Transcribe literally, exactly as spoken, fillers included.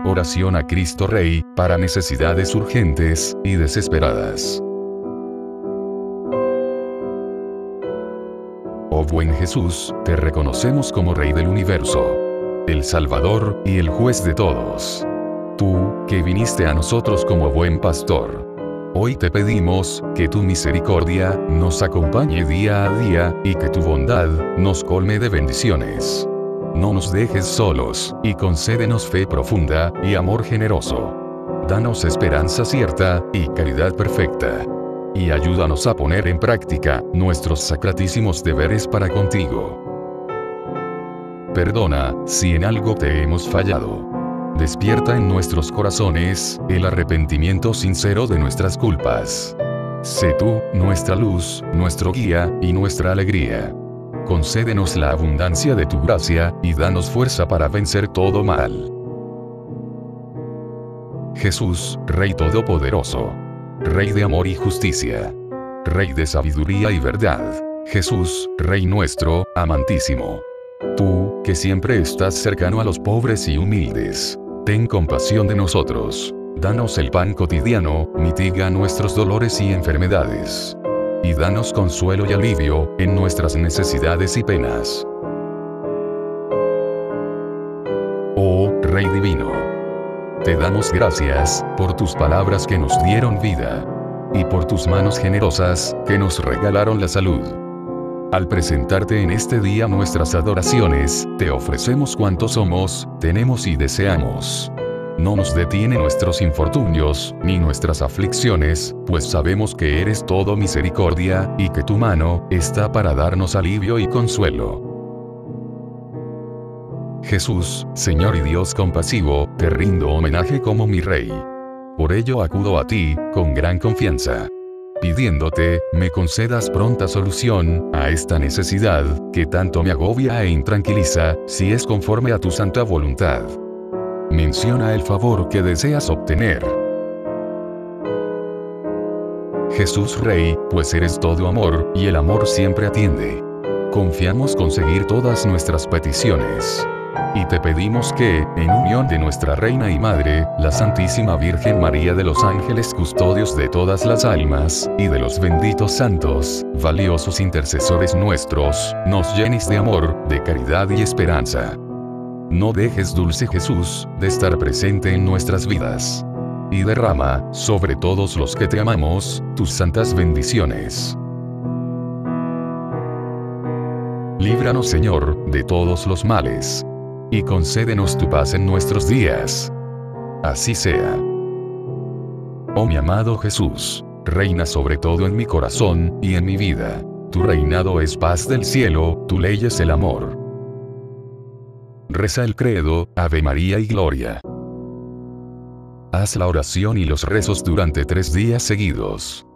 Oración a Cristo Rey, para necesidades urgentes y desesperadas. Oh buen Jesús, te reconocemos como Rey del universo, el Salvador y el Juez de todos. Tú, que viniste a nosotros como buen pastor. Hoy te pedimos, que tu misericordia nos acompañe día a día, y que tu bondad nos colme de bendiciones. No nos dejes solos, y concédenos fe profunda, y amor generoso. Danos esperanza cierta, y caridad perfecta. Y ayúdanos a poner en práctica nuestros sacratísimos deberes para contigo. Perdona, si en algo te hemos fallado. Despierta en nuestros corazones el arrepentimiento sincero de nuestras culpas. Sé tú, nuestra luz, nuestro guía, y nuestra alegría. Concédenos la abundancia de tu gracia, y danos fuerza para vencer todo mal. Jesús, Rey Todopoderoso. Rey de amor y justicia. Rey de sabiduría y verdad. Jesús, Rey nuestro, amantísimo. Tú, que siempre estás cercano a los pobres y humildes. Ten compasión de nosotros. Danos el pan cotidiano, mitiga nuestros dolores y enfermedades. Y danos consuelo y alivio en nuestras necesidades y penas. Oh, Rey divino. Te damos gracias por tus palabras que nos dieron vida. Y por tus manos generosas que nos regalaron la salud. Al presentarte en este día nuestras adoraciones, te ofrecemos cuanto somos, tenemos y deseamos. No nos detiene nuestros infortunios, ni nuestras aflicciones, pues sabemos que eres todo misericordia, y que tu mano está para darnos alivio y consuelo. Jesús, Señor y Dios compasivo, te rindo homenaje como mi Rey. Por ello acudo a ti, con gran confianza, pidiéndote, me concedas pronta solución a esta necesidad, que tanto me agobia e intranquiliza, si es conforme a tu santa voluntad. Menciona el favor que deseas obtener. Jesús Rey, pues eres todo amor, y el amor siempre atiende. Confiamos conseguir todas nuestras peticiones. Y te pedimos que, en unión de nuestra Reina y Madre, la Santísima Virgen María de los ángeles custodios de todas las almas, y de los benditos santos, valiosos intercesores nuestros, nos llenes de amor, de caridad y esperanza. No dejes, dulce Jesús, de estar presente en nuestras vidas. Y derrama, sobre todos los que te amamos, tus santas bendiciones. Líbranos, Señor, de todos los males. Y concédenos tu paz en nuestros días. Así sea. Oh mi amado Jesús, reina sobre todo en mi corazón, y en mi vida. Tu reinado es paz del cielo, tu ley es el amor. Reza el credo, Ave María y Gloria. Haz la oración y los rezos durante tres días seguidos.